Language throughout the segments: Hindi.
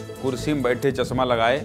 कुर्सी में बैठे चश्मा लगाए,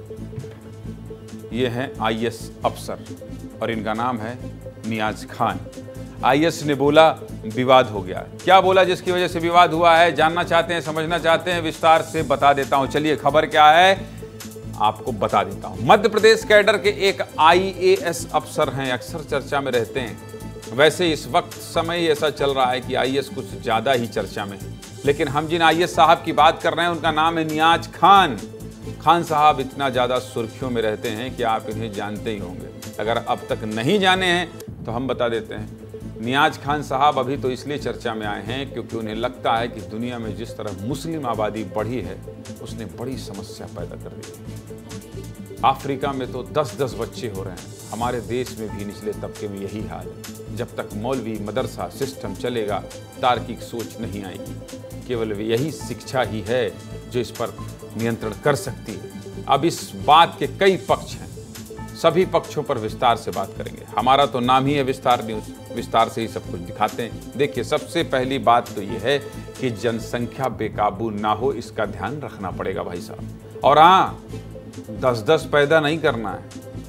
ये हैं आईएएस अफसर और इनका नाम है नियाज खान। आईएएस ने बोला विवाद हो गया। क्या बोला जिसकी वजह से विवाद हुआ है? जानना चाहते हैं, समझना चाहते हैं, विस्तार से बता देता हूं। चलिए खबर क्या है आपको बता देता हूं। मध्य प्रदेश कैडर के एक आईएएस अफसर हैं, अक्सर चर्चा में रहते हैं। वैसे इस वक्त समय ऐसा चल रहा है कि आईएएस कुछ ज्यादा ही चर्चा में है, लेकिन हम जिन आईएएस साहब की बात कर रहे हैं उनका नाम है नियाज खान। खान साहब इतना ज्यादा सुर्खियों में रहते हैं कि आप इन्हें जानते ही होंगे। अगर अब तक नहीं जाने हैं तो हम बता देते हैं। नियाज खान साहब अभी तो इसलिए चर्चा में आए हैं क्योंकि उन्हें लगता है कि दुनिया में जिस तरह मुस्लिम आबादी बढ़ी है उसने बड़ी समस्या पैदा कर दी है। अफ्रीका में तो 10-10 बच्चे हो रहे हैं, हमारे देश में भी निचले तबके में यही हाल है। जब तक मौलवी मदरसा सिस्टम चलेगा तार्किक सोच नहीं आएगी। केवल यही शिक्षा ही है जो इस पर नियंत्रण कर सकती है। अब इस बात के कई पक्ष हैं, सभी पक्षों पर विस्तार से बात करेंगे। हमारा तो नाम ही है विस्तार न्यूज़, विस्तार से ही सब कुछ दिखाते हैं। देखिए, सबसे पहली बात तो ये है कि जनसंख्या बेकाबू ना हो, इसका ध्यान रखना पड़ेगा भाई साहब। और हाँ, 10-10 पैदा नहीं करना है,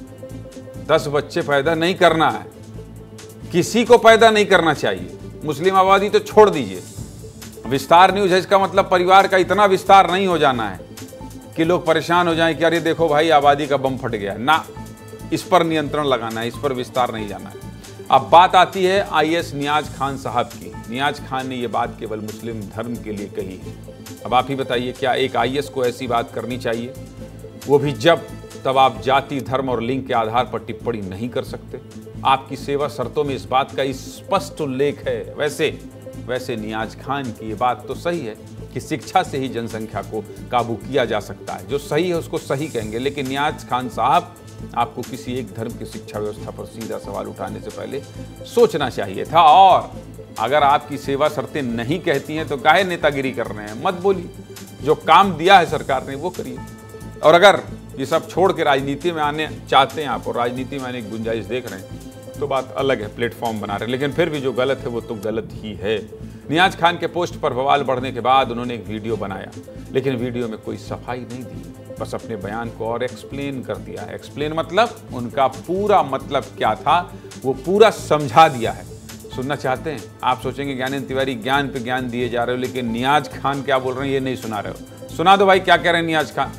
10 बच्चे पैदा नहीं करना है, किसी को पैदा नहीं करना चाहिए। मुस्लिम आबादी तो छोड़ दीजिए। विस्तार न्यूज़ है, इसका मतलब परिवार का इतना विस्तार नहीं हो जाना है कि लोग परेशान हो जाएं कि अरे देखो भाई आबादी का बम फट गया ना। इस पर नियंत्रण लगाना है, इस पर विस्तार नहीं जाना है। अब बात आती है आईएएस नियाज खान साहब की। नियाज खान ने यह बात केवल मुस्लिम धर्म के लिए कही है। अब आप ही बताइए, क्या एक आईएएस को ऐसी बात करनी चाहिए? वो भी जब तब आप जाति, धर्म और लिंग के आधार पर टिप्पणी नहीं कर सकते। आपकी सेवा शर्तों में इस बात का स्पष्ट उल्लेख है। वैसे नियाज खान की ये बात तो सही है कि शिक्षा से ही जनसंख्या को काबू किया जा सकता है। जो सही है उसको सही कहेंगे, लेकिन नियाज खान साहब, आपको किसी एक धर्म की शिक्षा व्यवस्था पर सीधा सवाल उठाने से पहले सोचना चाहिए था। और अगर आपकी सेवा शर्तें नहीं कहती हैं तो काहे नेतागिरी कर रहे हैं? मत बोलिए। जो काम दिया है सरकार ने वो करिए। और अगर ये सब छोड़ के राजनीति में आने चाहते हैं आप और राजनीति में आने की गुंजाइश देख रहे हैं तो बात अलग है, प्लेटफॉर्म बना रहे हैं, लेकिन फिर भी जो गलत है वो तो गलत ही है। नियाज खान के पोस्ट पर बवाल बढ़ने के बाद उन्होंने एक वीडियो बनाया, लेकिन वीडियो में कोई सफाई नहीं दी, बस अपने बयान को और एक्सप्लेन कर दिया है। एक्सप्लेन मतलब उनका पूरा मतलब क्या था वो पूरा समझा दिया है। सुनना चाहते हैं? आप सोचेंगे ज्ञानेंद्र तिवारी ज्ञान पे ज्ञान दिए जा रहे हो, लेकिन नियाज खान क्या बोल रहे हैं ये नहीं सुना रहे हो। सुना दो भाई, क्या कह रहे हैं नियाज खान।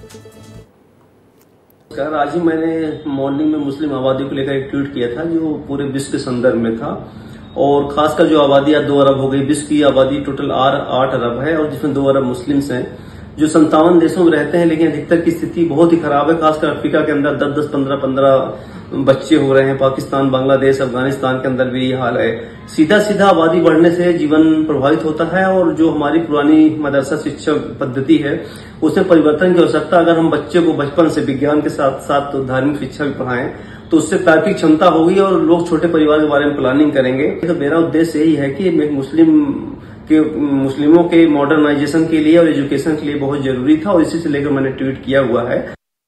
आज ही मैंने मॉर्निंग में मुस्लिम आबादी को लेकर एक ट्वीट किया था जो पूरे विश्व के संदर्भ में था, और खासकर जो आबादी आज 2 अरब हो गई। विश्व की आबादी टोटल 8 अरब है और जिसमें 2 अरब मुस्लिम्स हैं जो 57 देशों में रहते हैं, लेकिन अधिकतर की स्थिति बहुत ही खराब है। खासकर अफ्रीका के अंदर 10-10, 15-15 बच्चे हो रहे हैं। पाकिस्तान, बांग्लादेश, अफगानिस्तान के अंदर भी ये हाल है। सीधा आबादी बढ़ने से जीवन प्रभावित होता है और जो हमारी पुरानी मदरसा शिक्षा पद्धति है उसमें परिवर्तन की आवश्यकता। अगर हम बच्चे को बचपन से विज्ञान के साथ साथ तो धार्मिक शिक्षा भी पढ़ाएं तो उससे तार्किक क्षमता होगी और लोग छोटे परिवार के बारे में प्लानिंग करेंगे। तो मेरा उद्देश्य यही है कि मुस्लिमों के मॉडर्नाइजेशन के लिए और एजुकेशन के लिए बहुत जरूरी था और इसी से लेकर मैंने ट्वीट किया हुआ है।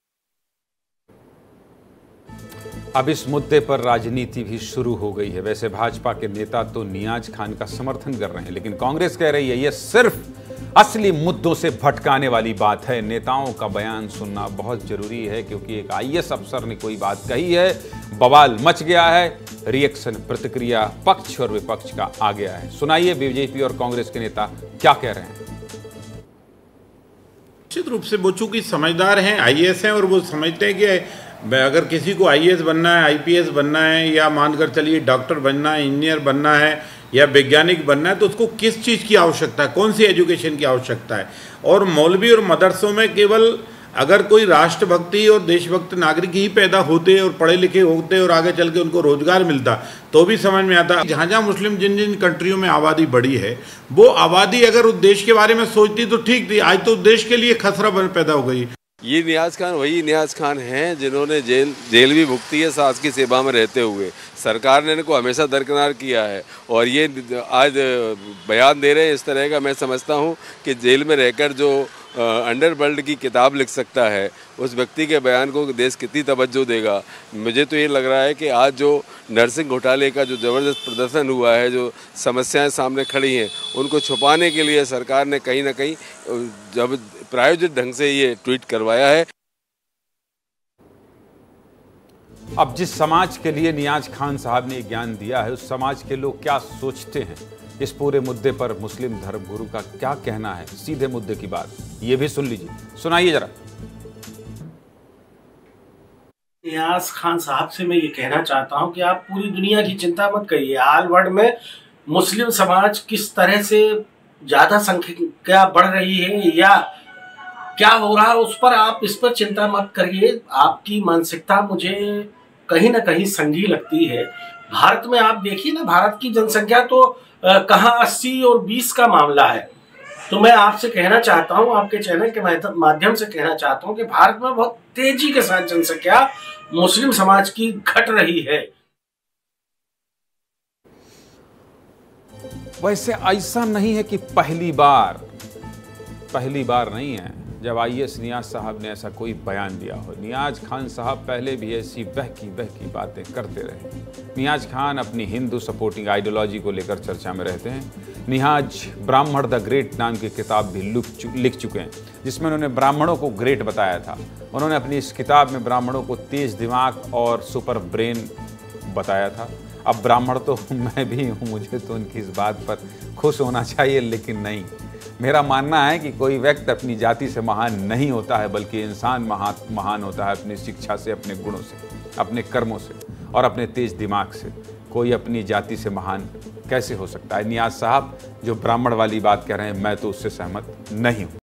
अब इस मुद्दे पर राजनीति भी शुरू हो गई है। वैसे भाजपा के नेता तो नियाज खान का समर्थन कर रहे हैं, लेकिन कांग्रेस कह रही है यह सिर्फ असली मुद्दों से भटकाने वाली बात है। नेताओं का बयान सुनना बहुत जरूरी है क्योंकि एक आईएएस अफसर ने कोई बात कही है, बवाल मच गया है, रिएक्शन, प्रतिक्रिया पक्ष और विपक्ष का आ गया है। सुनाइए बीजेपी और कांग्रेस के नेता क्या कह रहे हैं। निश्चित रूप से वो चूंकि समझदार हैं, आईएएस हैं, और वो समझते हैं कि अगर किसी को आईएएस बनना है, आईपीएस बनना है, या मानकर चलिए डॉक्टर बनना है, इंजीनियर बनना है या वैज्ञानिक बनना है, तो उसको किस चीज़ की आवश्यकता है, कौन सी एजुकेशन की आवश्यकता है। और मौलवी और मदरसों में केवल अगर कोई राष्ट्रभक्ति और देशभक्त नागरिक ही पैदा होते और पढ़े लिखे होते और आगे चल के उनको रोजगार मिलता तो भी समझ में आता। जहाँ जहाँ मुस्लिम जिन जिन कंट्रियों में आबादी बढ़ी है वो आबादी अगर उस देश के बारे में सोचती तो ठीक थी, आज तो देश के लिए खतरा पैदा हो गई। ये नियाज खान वही नियाज खान हैं जिन्होंने जेल भी भुगती है सास की सेवा में रहते हुए। सरकार ने इनको हमेशा दरकिनार किया है और ये आज बयान दे रहे हैं इस तरह का। मैं समझता हूँ कि जेल में रहकर जो अंडरवर्ल्ड की किताब लिख सकता है, उस व्यक्ति के बयान को देश कितनी तवज्जो देगा। मुझे तो ये लग रहा है कि आज जो नर्सिंग घोटाले का जो ज़बरदस्त प्रदर्शन हुआ है, जो समस्याएं सामने खड़ी हैं, उनको छुपाने के लिए सरकार ने कहीं ना कहीं जब प्रायोजित ढंग से ये ट्वीट करवाया है। अब जिस समाज के लिए नियाज खान साहब ने ज्ञान दिया है, उस समाज के लोग क्या सोचते हैं, इस पूरे मुद्दे पर मुस्लिम धर्मगुरु का क्या कहना है, सीधे मुद्दे की बात, ये भी सुन लीजिए, सुनाइए जरा। नियाज खान साहब से मैं ये कहना चाहता हूं कि आप पूरी दुनिया की चिंता मत करिए। ऑल वर्ल्ड में मुस्लिम समाज किस तरह से ज्यादा संख्या बढ़ रही है या क्या हो रहा है, उस पर आप इस पर चिंता मत करिए। आपकी मानसिकता मुझे कहीं ना कहीं संगी लगती है। भारत में आप देखिए ना, भारत की जनसंख्या तो कहाँ 80 और 20 का मामला है। तो मैं आपसे कहना चाहता हूं, आपके चैनल के माध्यम से कहना चाहता हूं कि भारत में बहुत तेजी के साथ जनसंख्या मुस्लिम समाज की घट रही है। वैसे ऐसा नहीं है कि पहली बार नहीं है जब आईएएस नियाज साहब ने ऐसा कोई बयान दिया हो। नियाज खान साहब पहले भी ऐसी बहकी बातें करते रहे। नियाज खान अपनी हिंदू सपोर्टिंग आइडियोलॉजी को लेकर चर्चा में रहते हैं। नियाज ब्राह्मण द ग्रेट नाम की किताब भी लिख चुके हैं, जिसमें उन्होंने ब्राह्मणों को ग्रेट बताया था। उन्होंने अपनी इस किताब में ब्राह्मणों को तेज दिमाग और सुपर ब्रेन बताया था। अब ब्राह्मण तो मैं भी हूँ, मुझे तो उनकी इस बात पर खुश होना चाहिए, लेकिन नहीं। मेरा मानना है कि कोई व्यक्ति अपनी जाति से महान नहीं होता है, बल्कि इंसान महान होता है अपनी शिक्षा से, अपने गुणों से, अपने कर्मों से और अपने तेज दिमाग से। कोई अपनी जाति से महान कैसे हो सकता है? नियाज साहब जो ब्राह्मण वाली बात कह रहे हैं, मैं तो उससे सहमत नहीं हूँ।